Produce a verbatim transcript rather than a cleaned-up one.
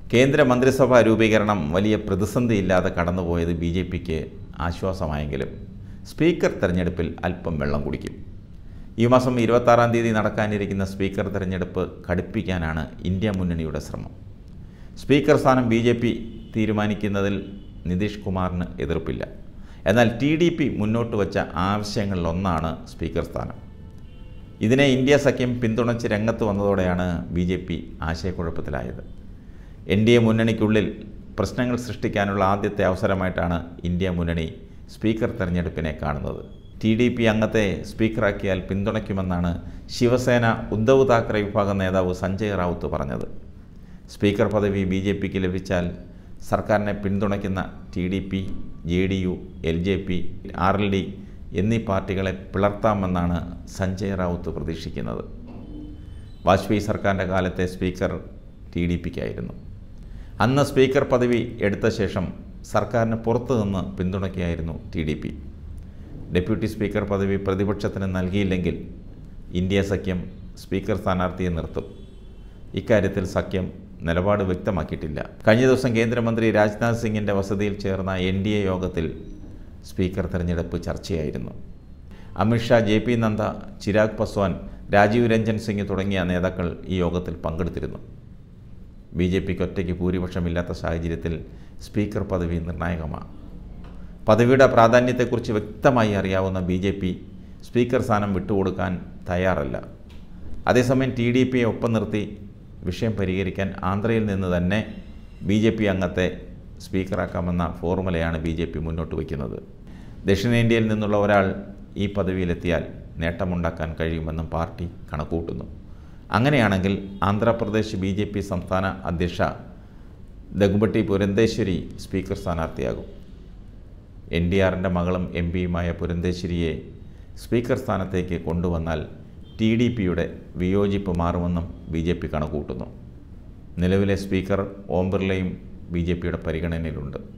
കേന്ദ്ര മന്ത്രിസഭാ രൂപീകരണം വലിയ പ്രതിസന്ധിയില്ലാതെ കടന്നുപോയത് ബി ജെ പിക്ക് ആശ്വാസമായെങ്കിലും സ്പീക്കർ തെരഞ്ഞെടുപ്പിൽ അല്പം വെള്ളം കുടിക്കും. ഈ മാസം ഇരുപത്താറാം തീയതി നടക്കാനിരിക്കുന്ന സ്പീക്കർ തെരഞ്ഞെടുപ്പ് ഘടിപ്പിക്കാനാണ് ഇന്ത്യ മുന്നണിയുടെ ശ്രമം. സ്പീക്കർ സ്ഥാനം ബി ജെ പി തീരുമാനിക്കുന്നതിൽ നിതീഷ് കുമാറിന് എതിർപ്പില്ല. എന്നാൽ ടി ഡി പി മുന്നോട്ട് വച്ച ആവശ്യങ്ങളിലൊന്നാണ് സ്പീക്കർ സ്ഥാനം. ഇതിനെ ഇന്ത്യ സഖ്യം പിന്തുണച്ച് രംഗത്ത് വന്നതോടെയാണ് ബി ജെ പി ആശയക്കുഴപ്പത്തിലായത്. എൻ ഡി എ മുന്നണിക്കുള്ളിൽ പ്രശ്നങ്ങൾ സൃഷ്ടിക്കാനുള്ള ആദ്യത്തെ അവസരമായിട്ടാണ് ഇന്ത്യ മുന്നണി സ്പീക്കർ തെരഞ്ഞെടുപ്പിനെ കാണുന്നത്. ടി ഡി പി അംഗത്തെ സ്പീക്കറാക്കിയാൽ പിന്തുണയ്ക്കുമെന്നാണ് ശിവസേന ഉദ്ധവ് താക്കറെ വിഭാഗം നേതാവ് സഞ്ജയ് റാവുത്ത് പറഞ്ഞത്. സ്പീക്കർ പദവി ബി ജെ പിക്ക് ലഭിച്ചാൽ സർക്കാരിനെ പിന്തുണയ്ക്കുന്ന T D P, J D U, L J P, R L D എന്നീ പാർട്ടികളെ പിളർത്താമെന്നാണ് സഞ്ജയ് റാവുത്ത് പ്രതീക്ഷിക്കുന്നത്. വാജ്പേയി സർക്കാരിൻ്റെ കാലത്തെ സ്പീക്കർ ടി ഡി പിക്കായിരുന്നു. അന്ന് സ്പീക്കർ പദവി എടുത്ത ശേഷം സർക്കാരിന് പുറത്തു നിന്ന് പിന്തുണയ്ക്കുകയായിരുന്നു T D P. Deputy speaker പദവി പ്രതിപക്ഷത്തിന് നൽകിയില്ലെങ്കിൽ ഇന്ത്യ സഖ്യം സ്പീക്കർ സ്ഥാനാർത്ഥിയെ നിർത്തും. ഇക്കാര്യത്തിൽ സഖ്യം നിലപാട് വ്യക്തമാക്കിയിട്ടില്ല. കഴിഞ്ഞ ദിവസം കേന്ദ്രമന്ത്രി രാജ്നാഥ് സിംഗിൻ്റെ വസതിയിൽ ചേർന്ന എൻ ഡി എ യോഗത്തിൽ സ്പീക്കർ തെരഞ്ഞെടുപ്പ് ചർച്ചയായിരുന്നു. അമിത്ഷാ, ജെ പി നദ്ദ, ചിരാഗ് പസ്വാൻ, രാജീവ് രഞ്ജൻ സിംഗ് തുടങ്ങിയ നേതാക്കൾ ഈ യോഗത്തിൽ പങ്കെടുത്തിരുന്നു. ബി ജെ പിക്ക് ഒറ്റയ്ക്ക് ഭൂരിപക്ഷമില്ലാത്ത സാഹചര്യത്തിൽ സ്പീക്കർ പദവി നിർണായകമാണ്. പദവിയുടെ പ്രാധാന്യത്തെക്കുറിച്ച് വ്യക്തമായി അറിയാവുന്ന ബി ജെ പി സ്പീക്കർ സ്ഥാനം വിട്ടുകൊടുക്കാൻ തയ്യാറല്ല. അതേസമയം ടി ഡി പിയെ ഒപ്പം നിർത്തി വിഷയം പരിഹരിക്കാൻ ആന്ധ്രയിൽ നിന്ന് തന്നെ ബി ജെ പി അംഗത്തെ സ്പീക്കറാക്കാമെന്ന ഫോർമുലയാണ് ബി ജെ പി മുന്നോട്ട് വയ്ക്കുന്നത്. ദക്ഷിണേന്ത്യയിൽ നിന്നുള്ള ഒരാൾ ഈ പദവിയിലെത്തിയാൽ നേട്ടമുണ്ടാക്കാൻ കഴിയുമെന്നും പാർട്ടി കണക്കുകൂട്ടുന്നു. അങ്ങനെയാണെങ്കിൽ ആന്ധ്രാപ്രദേശ് ബി ജെ പി സംസ്ഥാന അധ്യക്ഷ ദഗ്ബട്ടി പുരന്ദേശ്വരി സ്പീക്കർ സ്ഥാനാർത്ഥിയാകും. എൻ ഡി ആറിൻ്റെ മകളും എം പിയുമായ പുരന്ദേശ്വരിയെ സ്പീക്കർ സ്ഥാനത്തേക്ക് കൊണ്ടുവന്നാൽ ടി ഡി പിയുടെ വിയോജിപ്പ് മാറുമെന്നും ബി ജെ പി കണക്കുകൂട്ടുന്നു. നിലവിലെ സ്പീക്കർ ഓം ബിർളയും ബി ജെ പിയുടെ പരിഗണനയിലുണ്ട്.